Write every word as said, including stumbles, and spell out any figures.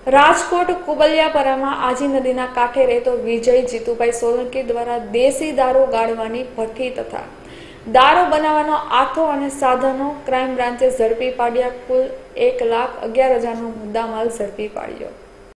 રાજકોટ કુબલિયાપરામાં આજી નદીના કાંઠે રહેતો વિજય જીતુભાઈ સોલંકી દ્વારા દેશી દારૂ ગાળવાની ભઠ્ઠી તથા દારૂ બનાવવાનો આથો અને સાધનો ક્રાઇમ બ્રાન્ચે ઝડપી પાડ્યા। કુલ એક લાખ અગિયાર હજારનો મુદ્દામાલ ઝડપી પાડ્યો।